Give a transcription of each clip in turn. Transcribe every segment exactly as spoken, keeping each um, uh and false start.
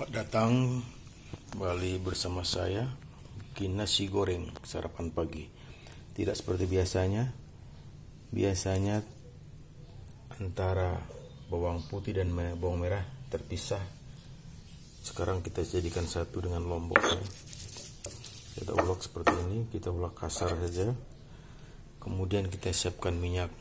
Selamat datang kembali bersama saya bikin nasi goreng sarapan pagi. Tidak seperti biasanya. Biasanya antara bawang putih dan bawang merah terpisah. Sekarang kita jadikan satu dengan lomboknya. Kita ulek seperti ini, kita ulek kasar saja. Kemudian kita siapkan minyak.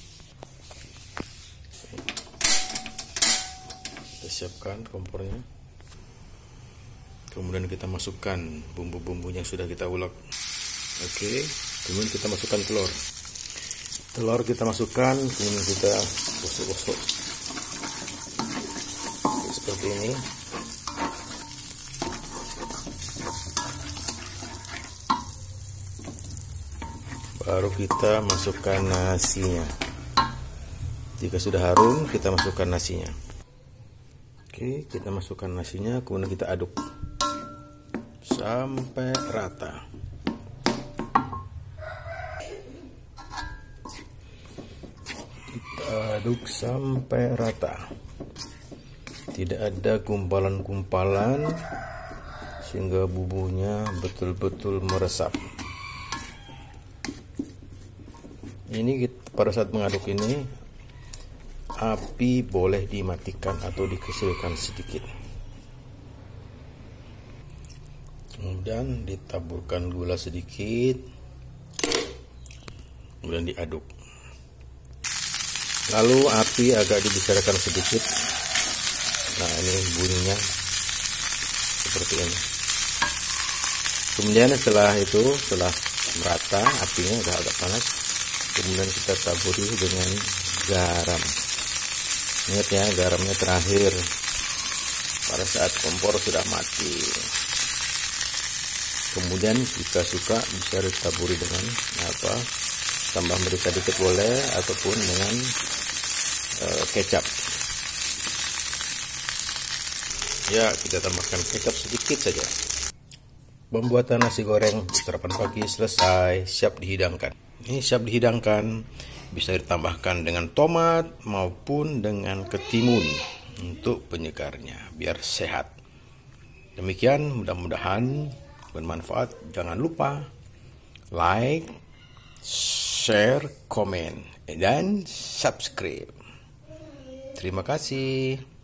Kita siapkan kompornya. Kemudian kita masukkan bumbu-bumbu yang sudah kita ulek. Oke, kemudian kita masukkan telur. Telur kita masukkan, kemudian kita gosok-gosok seperti ini. Baru kita masukkan nasinya. Jika sudah harum, kita masukkan nasinya. Oke, kita masukkan nasinya, kemudian kita aduk sampai rata. Kita aduk sampai rata. Tidak ada gumpalan-gumpalan sehingga bumbunya betul-betul meresap. Ini pada saat mengaduk ini api boleh dimatikan atau dikecilkan sedikit. Kemudian ditaburkan gula sedikit, kemudian diaduk. Lalu api agak dibesarkan sedikit. Nah, ini bunyinya seperti ini. Kemudian setelah itu, setelah merata apinya udah agak panas, kemudian kita taburi dengan garam. Ingat ya, garamnya terakhir pada saat kompor sudah mati. Kemudian jika suka bisa ditaburi dengan apa, tambah merica dikit boleh, ataupun dengan uh, kecap. Ya, kita tambahkan kecap sedikit saja. Pembuatan nasi goreng sarapan pagi selesai, siap dihidangkan. Ini siap dihidangkan, bisa ditambahkan dengan tomat maupun dengan ketimun untuk penyegarnya biar sehat. Demikian, mudah-mudahan bermanfaat. Jangan lupa like, share, komen, dan subscribe. Terima kasih.